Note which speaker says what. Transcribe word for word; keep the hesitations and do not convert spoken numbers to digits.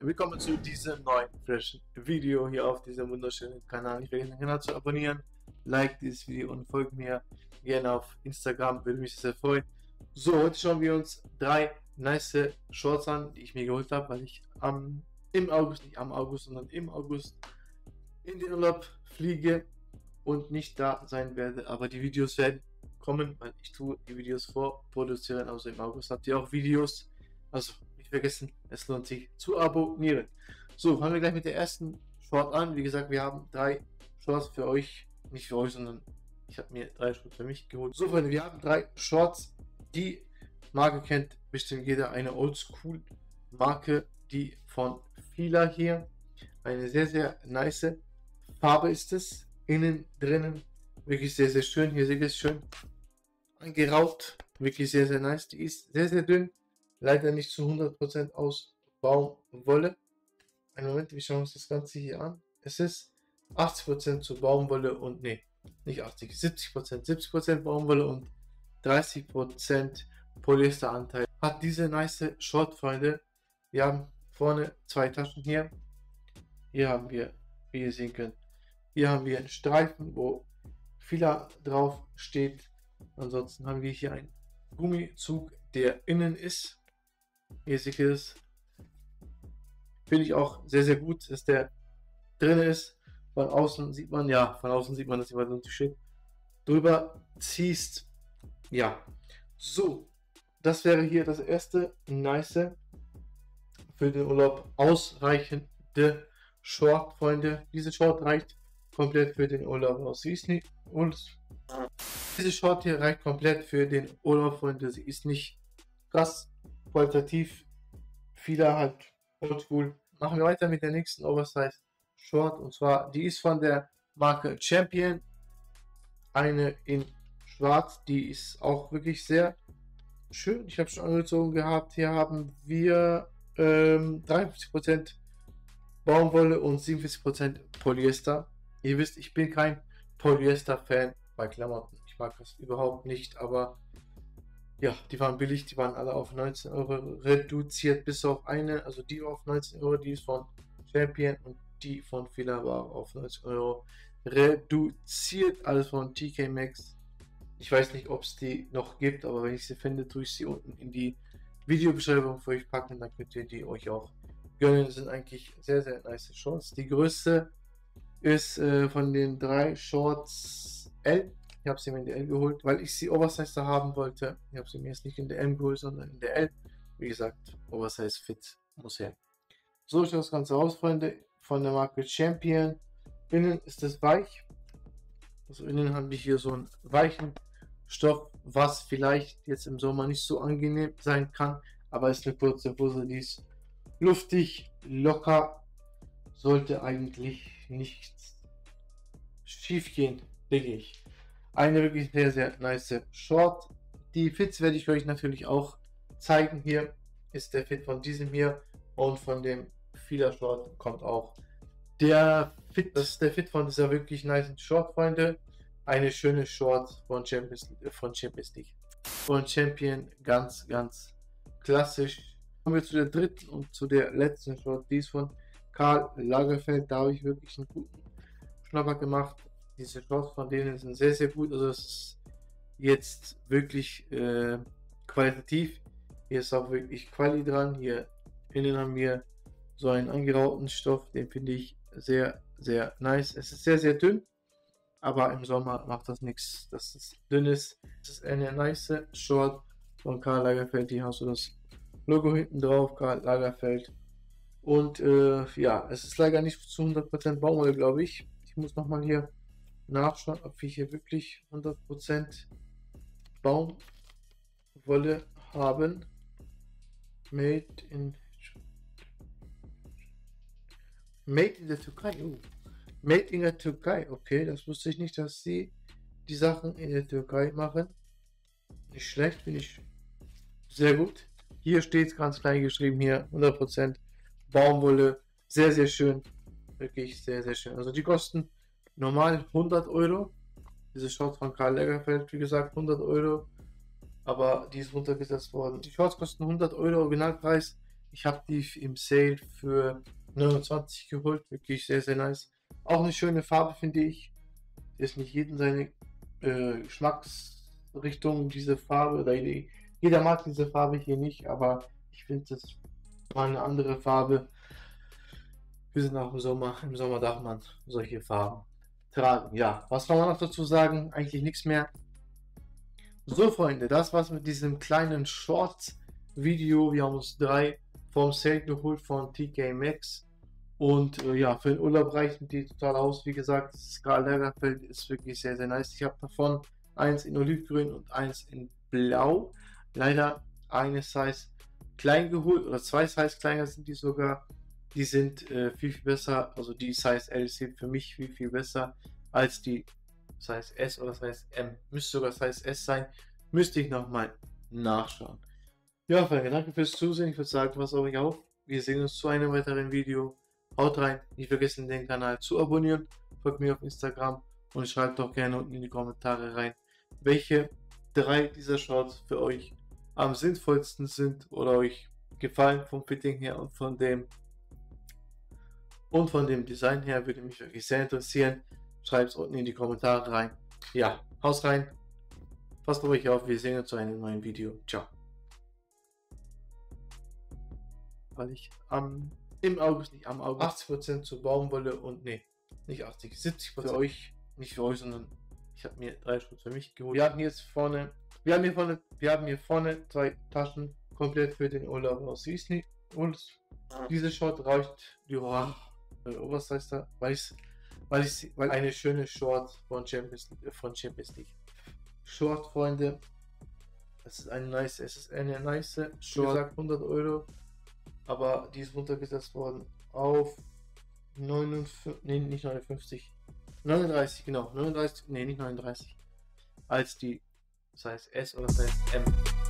Speaker 1: willkommen zu diesem neuen freshen Video hier auf diesem wunderschönen Kanal. Nicht vergessen, den Kanal zu abonnieren, like dieses Video und folgt mir gerne auf Instagram, würde mich sehr freuen. So, heute schauen wir uns drei nice Shorts an, die ich mir geholt habe, weil ich am, im August, nicht am August, sondern im August in den Urlaub fliege und nicht da sein werde, aber die Videos werden kommen, weil ich tue die Videos vorproduzieren, also im August habt ihr auch Videos, also nicht vergessen, es lohnt sich zu abonnieren. So, fangen wir gleich mit der ersten Short an. Wie gesagt, wir haben drei Shorts für euch, nicht für euch, sondern ich habe mir drei Shorts für mich geholt. So Freunde, wir haben drei Shorts, die Marke kennt bestimmt jeder, eine Oldschool Marke, die von Fila hier, eine sehr sehr nice Farbe ist es, innen drinnen wirklich sehr sehr schön, hier seht ihr es schön angeraubt, wirklich sehr sehr nice, die ist sehr sehr dünn, leider nicht zu hundert Prozent aus Baumwolle. Einen Moment, wir schauen uns das Ganze hier an. Es ist achtzig Prozent zu Baumwolle und nee, nicht achtzig, siebzig Prozent, siebzig Prozent Baumwolle und dreißig Prozent Polyesteranteil. Hat diese nice Short, Freunde. Wir haben vorne zwei Taschen hier. Hier haben wir, wie ihr sehen könnt, hier haben wir einen Streifen, wo Fila drauf steht. Ansonsten haben wir hier einen Gummizug, der innen ist. Hier seht ihr es. Finde ich auch sehr, sehr gut, dass der drin ist. Von außen sieht man, ja, von außen sieht man, dass jemand Unterschied drüber ziehst. Ja, so, das wäre hier das erste nice für den Urlaub ausreichende Short, Freunde. Diese Short reicht komplett für den Urlaub aus. Sie ist nicht, und diese Short hier reicht komplett für den Urlaub, Freunde. Sie ist nicht krass qualitativ, viele halt oldschool. Machen wir weiter mit der nächsten Oversize Short, und zwar die ist von der Marke Champion, eine in schwarz, die ist auch wirklich sehr schön. Ich habe schon angezogen gehabt. Hier haben wir ähm, dreiundfünfzig Prozent Baumwolle und siebenundvierzig Prozent Polyester. Ihr wisst, ich bin kein Polyester-Fan bei Klamotten. Ich mag das überhaupt nicht, aber ja, die waren billig, die waren alle auf neunzehn Euro reduziert, bis auf eine, also die auf neunzehn Euro, die ist von Champion, und die von Fila war auf neunzehn Euro reduziert, alles von T K Maxx. Ich weiß nicht, ob es die noch gibt, aber wenn ich sie finde, tue ich sie unten in die Videobeschreibung für euch packen, dann könnt ihr die euch auch gönnen. Das sind eigentlich sehr, sehr nice Shorts. Die größte ist äh, von den drei Shorts L. Ich habe sie mir in der L geholt, weil ich sie Oversize haben wollte. Ich habe sie mir jetzt nicht in der M geholt, sondern in der L. Wie gesagt, Oversize Fit muss her. So schaut das Ganze aus, Freunde, von der Marke Champion. Innen ist es weich. Also innen haben wir hier so einen weichen Stoff, was vielleicht jetzt im Sommer nicht so angenehm sein kann, aber ist eine kurze Hose, die ist luftig, locker, sollte eigentlich nichts schief gehen, denke ich. Eine wirklich sehr, sehr nice Short. Die Fits werde ich euch natürlich auch zeigen. Hier ist der Fit von diesem hier, und von dem Fila Short kommt auch der Fit. Das ist der Fit von dieser wirklich nice Short, Freunde. Eine schöne Short von Champions, von Champions League. Von Champion, ganz, ganz klassisch. Kommen wir zu der dritten und zu der letzten Short. Die ist von Karl Lagerfeld. Da habe ich wirklich einen guten Schnapper gemacht. Diese Shorts von denen sind sehr, sehr gut. Also es ist jetzt wirklich äh, qualitativ. Hier ist auch wirklich Quali dran. Hier innen haben wir so einen angerauten Stoff. Den finde ich sehr, sehr nice. Es ist sehr, sehr dünn, aber im Sommer macht das nichts, dass es dünn ist. Es ist eine nice Short von Karl Lagerfeld. Hier hast du das Logo hinten drauf, Karl Lagerfeld. Und äh, ja, es ist leider nicht zu hundert Prozent Baumwolle, glaube ich. Ich muss nochmal hier nachschauen, ob wir hier wirklich hundert Prozent Baumwolle haben. Made in Made in der Türkei. Oh. Made in der Türkei. Okay, das wusste ich nicht, dass sie die Sachen in der Türkei machen. Nicht schlecht, finde ich sehr gut. Hier steht es ganz klein geschrieben, hier hundert Prozent Baumwolle. Sehr, sehr schön. Wirklich sehr, sehr schön. Also die kosten normal hundert Euro. Diese Shorts von Karl Lagerfeld, wie gesagt, hundert Euro. Aber die ist runtergesetzt worden. Die Shorts kosten hundert Euro, Originalpreis Ich habe die im Sale für neunundzwanzig geholt, wirklich sehr, sehr nice. Auch eine schöne Farbe, finde ich. Ist nicht jeden seine äh, Geschmacksrichtung, diese Farbe, oder die, jeder mag diese Farbe hier nicht, aber ich finde das mal eine andere Farbe. Wir sind auch im Sommer, im Sommer darf man solche Farben tragen. Ja, was kann man noch dazu sagen? Eigentlich nichts mehr. So, Freunde, das war's mit diesem kleinen Shorts-Video. Wir haben uns drei vom Sale geholt von T K Maxx. Und äh, ja, für den Urlaub reichen die total aus. Wie gesagt, das Karl Lagerfeld ist wirklich sehr, sehr nice. Ich habe davon eins in Olivgrün und eins in Blau. Leider eine Size klein geholt, oder zwei Size kleiner sind die sogar. Die sind äh, viel, viel besser. Also die Size L sind für mich viel, viel besser als die Size S oder Size M. Müsste sogar Size S sein. Müsste ich nochmal nachschauen. Ja, Freunde, danke fürs Zusehen. Ich würde sagen, was euch auf. Wir sehen uns zu einem weiteren Video. Haut rein, nicht vergessen den Kanal zu abonnieren, folgt mir auf Instagram und schreibt doch gerne unten in die Kommentare rein, welche drei dieser Shorts für euch am sinnvollsten sind oder euch gefallen vom Fitting her und von dem und von dem Design her, würde mich wirklich sehr interessieren. Schreibt es unten in die Kommentare rein. Ja, haut rein, passt auf euch auf, wir sehen uns zu einem neuen Video. Ciao. Weil ich am Im August, nicht am August, achtzig Prozent zur Baumwolle und nee, nicht achtzig, siebzig Prozent für euch, nicht für euch, sondern ich habe mir drei Stück für mich geholt. Wir haben jetzt vorne, wir haben hier vorne, wir haben hier vorne zwei Taschen komplett für den Urlaub aus Disney und diese Short reicht, die oh, was heißt da, weiß, weil ich, weil eine schöne Short von Champions, von Champions League. Short, Freunde, das ist eine nice, es ist eine nice Short, wie gesagt hundert Euro. Aber die ist runtergesetzt worden auf neunundfünfzig, nee, nicht neunundfünfzig, neununddreißig, genau, neununddreißig, nee, nicht neununddreißig, als die Size S oder Size M.